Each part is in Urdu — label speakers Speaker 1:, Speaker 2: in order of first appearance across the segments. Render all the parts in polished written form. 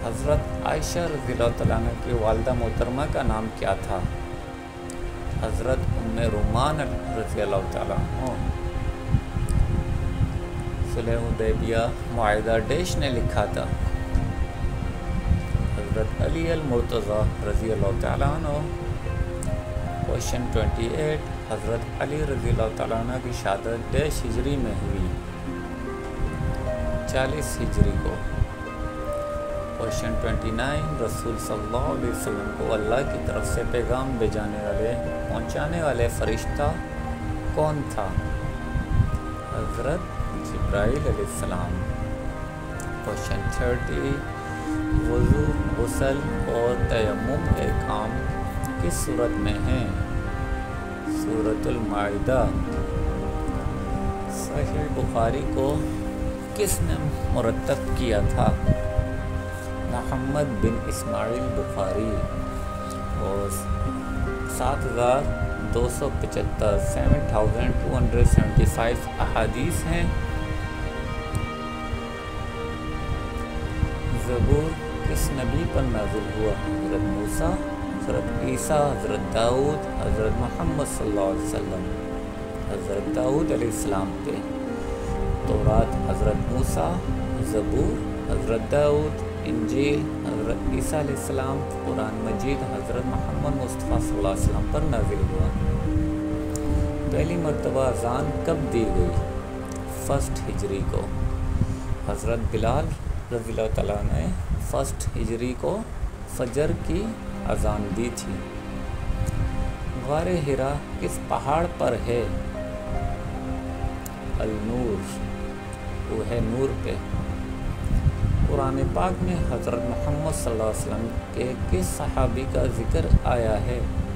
Speaker 1: حضرت عائشہ رضی اللہ تعالیٰ عنہ کی والدہ محترمہ کا نام کیا تھا؟ حضرت ام رومان رضی اللہ تعالیٰ عنہ۔ صلح حدیبیہ معاہدہ ڈیش نے لکھا تھا؟ حضرت علی المرتضیٰ رضی اللہ تعالیٰ عنہ۔ کوشچن 28، حضرت علی رضی اللہ تعالیٰ عنہ کی شہادت ڈیش ہجری میں ہوئی؟ 40 ہجری کو۔ کوشچن 29، رسول صلی اللہ علیہ وسلم کو اللہ کی طرف سے پیغام پہنچانے والے فرشتہ کون تھا؟ حضرت جبرائیل علیہ السلام۔ کوشچن 30، وضو، غسل اور تیمم کے کام کس صورت میں ہیں؟ سورۃ المائدہ۔ صحیح بخاری کو کس نے مرتب کیا تھا؟ محمد بن اسماعیل بخاری۔ اور 7275 7275 احادیث ہیں۔ زبور کس نبی پر نازل ہوا؟ حضرت موسیٰ، حضرت عیسیٰ، حضرت داؤد، حضرت محمد صلی اللہ علیہ وسلم۔ حضرت داؤد علیہ السلام پہ۔ تورات حضرت موسیٰ، زبور حضرت داؤد، انجیل حضرت عیسیٰ علیہ السلام، قرآن مجید حضرت محمد مصطفیٰ صلی اللہ علیہ وسلم پر نازل ہوا۔ پہلی مرتبہ اذان کب دی گئی؟ 1 ہجری کو۔ حضرت بلال رضی اللہ تعالیٰ نے 1 ہجری کو فجر کی اذان دی تھی۔ غار حرا کس پہاڑ پر ہے؟ النور، وہ ہے نور پہ۔ قرآن پاک میں حضرت محمد صلی اللہ علیہ وسلم کے کس صحابی کا ذکر آیا ہے؟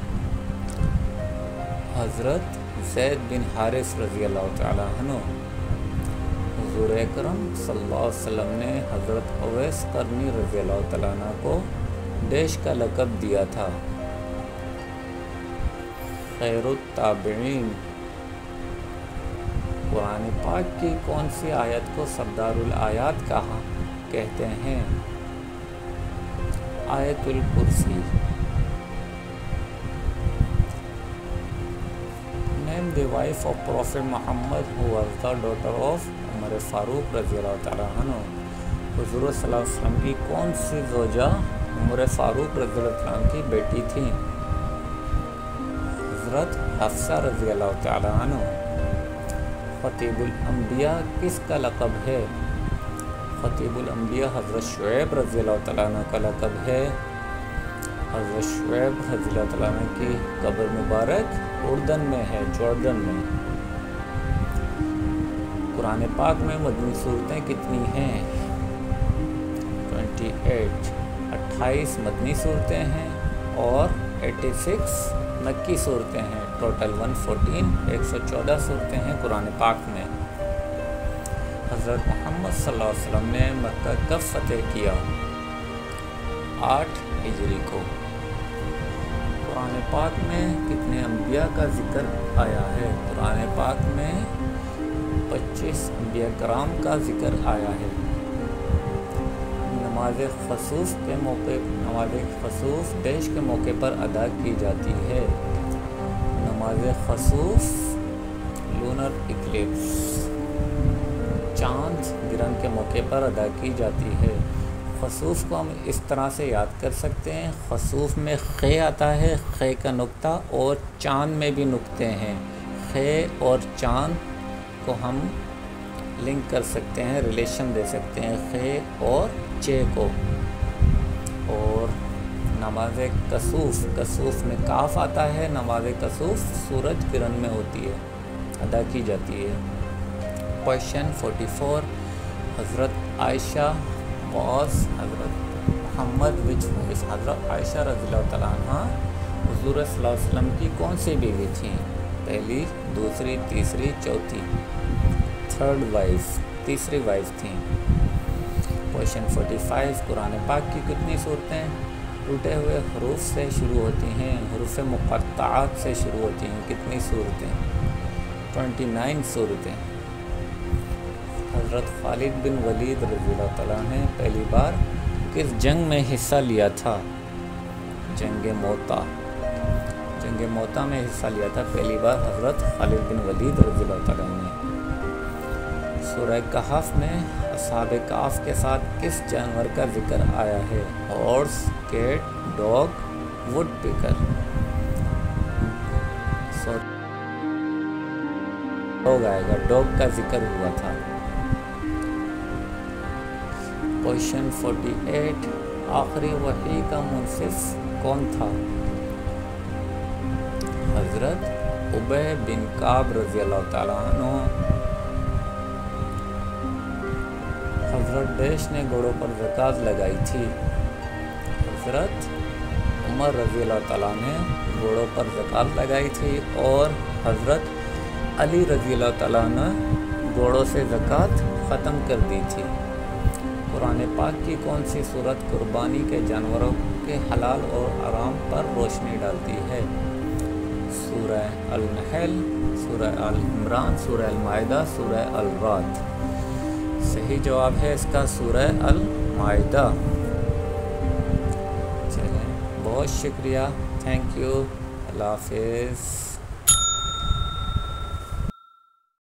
Speaker 1: حضرت زید بن حارث رضی اللہ تعالیٰ عنہ۔ حضور اکرم صلی اللہ علیہ وسلم نے حضرت اویس قرنی رضی اللہ تعالیٰ عنہ کو ڈیش کا لقب دیا تھا؟ خیر التابعین۔ قرآن پاک کی کون سی آیت کو سردار الآیات کہتے ہیں؟ آیت الکرسی۔ Name the wife of Prophet Muhammad who was the daughter of عمر فاروق رضی اللہ تعالیٰ عنہ۔ حضور صلی اللہ علیہ وسلم کی کون سی زوجہ عمر فاروق رضی اللہ تعالیٰ عنہ کی بیٹی تھی؟ حضرت حفصہ رضی اللہ تعالیٰ عنہ۔ خطیب الانبیاء کس کا لقب ہے؟ خطیب الانبیاء حضرت شعیب رضی اللہ تعالیٰ عنہ کا لقب ہے۔ حضرت شعیب رضی اللہ تعالیٰ عنہ کی قبر مبارک اردن میں ہے، جوردن میں۔ قرآن پاک میں مدنی صورتیں کتنی ہیں؟ 28 28 مدنی صورتیں ہیں اور 86 مکی صورتیں ہیں۔ ٹوٹل 114 114 صورتیں ہیں قرآن پاک میں۔ حضرت محمد صلی اللہ علیہ وسلم نے مکہ کب فتح کیا؟ 8 ہجری کو۔ قرآن پاک میں کتنے انبیاء کا ذکر آیا ہے؟ قرآن پاک میں 25 انبیاء کرام کا ذکر آیا ہے۔ نماز خسوف ڈیش کے موقع پر ادا کی جاتی ہے؟ نماز خسوف لونر اکلپس، چاند گرہن کے موقع پر ادا کی جاتی ہے۔ خسوف کو ہم اس طرح سے یاد کر سکتے ہیں، خسوف میں خے آتا ہے، خے کا نقطہ، اور چاند میں بھی نقطے ہیں۔ خے اور چاند کو ہم لنک کر سکتے ہیں، ریلیشن دے سکتے ہیں خے اور چے کو۔ اور نماز کسوف میں کاف آتا ہے، نماز کسوف سورج گرہن میں ہوتی ہے، ادا کی جاتی ہے۔ کوشچن 44، حضرت عائشہ واز حضرت محمد وچ وائف؟ حضرت عائشہ رضی اللہ تعالیٰ عنہ حضور صلی اللہ علیہ وسلم کی کون سی بیوی تھیں؟ پہلی، دوسری، تیسری، چوتھی؟ 3rd وائف، تیسری وائف تھیں۔ کوشچن 45، قرآن پاک کی کتنی صورتیں ٹوٹے ہوئے حروف سے شروع ہوتی ہیں؟ حروف مقطعات سے شروع ہوتی ہیں، کتنی صورتیں؟ 29 صورتیں۔ حضرت خالد بن ولید رضی اللہ تعالیٰ نے پہلی بار किस जंग में हिस्सा लिया था? जंग मोता। जंग मोता में हिस्सा लिया था पहली बार हज़रत खालिद बिन वलीद रज़ियल्लाहु तआला ने। सूरह कहफ में असहाबे कहफ के साथ किस जानवर का जिक्र आया है? Horse, cat, dog, woodpecker. Dog आएगा, डॉग का जिक्र हुआ था। क्वेश्चन 48, आखिरी वही का मुंसिफ कौन था? हज़रत उबय बिन काब रज़ियल्लाहु तआला अन्हु। हज़रत डैश ने घोड़ों पर ज़कात लगाई थी? हज़रत उमर रज़ियल्लाहु तआला ने घोड़ों पर ज़कात लगाई थी और हज़रत अली रज़ियल्लाहु तआला ने घोड़ों से ज़कात ख़त्म कर दी थी। कुरान पाक की कौन सी सूरत कुर्बानी के जानवरों के हलाल और हराम पर रोशनी डालती है? सूरह अल-नहल, सूरह अल-इमरान, सूरह अल-माइदा, सूरह अल-राद। सही जवाब है इसका सूरह अल-माइदा। चलें, बहुत शुक्रिया, थैंक यू, अल्लाह हाफ़िज़।